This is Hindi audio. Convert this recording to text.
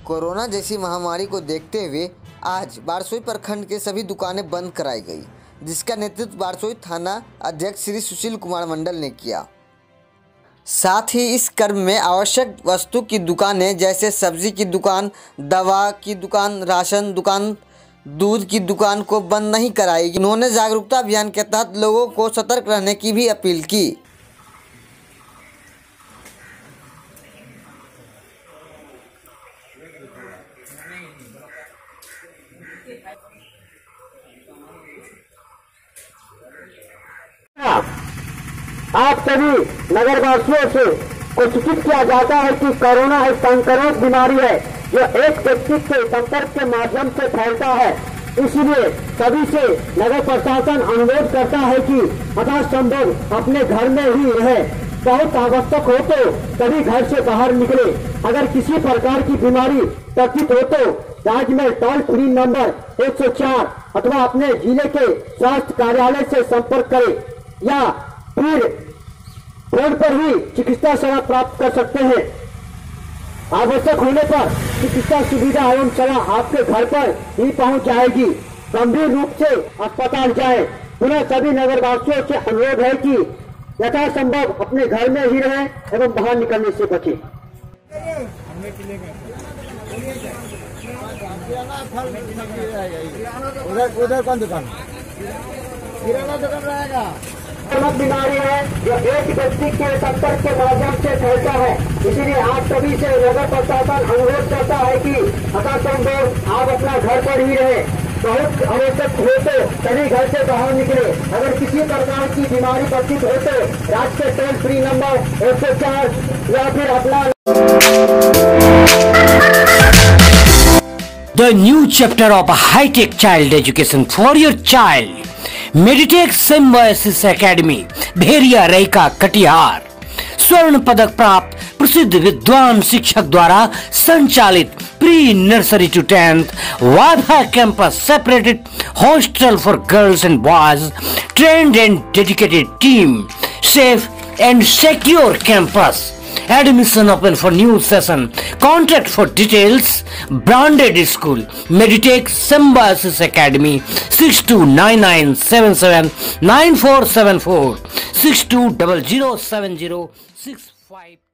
कोरोना जैसी महामारी को देखते हुए आज बारसोई प्रखंड के सभी दुकानें बंद कराई गई, जिसका नेतृत्व बारसोई थाना अध्यक्ष श्री सुशील कुमार मंडल ने किया। साथ ही इस कर्म में आवश्यक वस्तु की दुकानें जैसे सब्जी की दुकान, दवा की दुकान, राशन दुकान, दूध की दुकान को बंद नहीं कराएगी। उन्होंने जागरूकता अभियान के तहत लोगों को सतर्क रहने की भी अपील की। आप सभी नगरवासियों से को सूचित किया जाता है कि कोरोना एक संक्रामक बीमारी है जो एक व्यक्ति के संपर्क के माध्यम से फैलता है। इसलिए सभी से नगर प्रशासन अनुरोध करता है कि यथासंभव अपने घर में ही रहे। बहुत आवश्यक हो तो तभी घर से बाहर निकले। अगर किसी प्रकार की बीमारी प्रतीत हो तो राज्य में टोल फ्री नंबर 104 अथवा अपने जिले के स्वास्थ्य कार्यालय से संपर्क करें या फिर फोन पर ही चिकित्सा सेवा प्राप्त कर सकते हैं। आवश्यक होने पर चिकित्सा सुविधा एवं सलाह आपके घर पर ही पहुंच जाएगी। गंभीर रूप से अस्पताल जाएं। पुनः सभी नगरवासियों से अनुरोध है कि यथासंभव अपने घर में ही रहें एवं बाहर निकलने से बचें। उधर कौन दुकान? किराना दुकान रहेगा। बीमारी है जो एक व्यक्ति के संपर्क के माध्यम से फैलता है। इसलिए आप सभी से नगर प्रशासन अनुरोध करता है कि यथासंभव आप अपना घर पर ही रहे। बहुत आवश्यक हो तो सभी घर से बाहर निकले। अगर किसी प्रकार की बीमारी प्रतीत हो तो राज्य के टोल फ्री नंबर 104 या फिर अपना The new chapter of high-tech child education for your child. Meditech Symbiosis academy, Bheriya Rekha Katihar. स्वर्ण पदक प्राप्त प्रसिद्ध विद्वान शिक्षक द्वारा संचालित प्री नर्सरी टू 10th वाधा campus, separated hostel for girls and boys, trained and dedicated team, safe and secure campus. Admission open for new session. Contact for details. Branded school, Meditech Symbiosis Academy, 629977 9474 62007065.